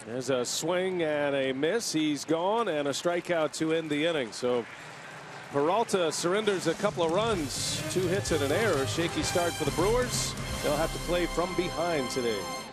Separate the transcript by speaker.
Speaker 1: There's a swing and a miss. He's gone, and a strikeout to end the inning. So Peralta surrenders a couple of runs, 2 hits and an error. Shaky start for the Brewers. They'll have to play from behind today.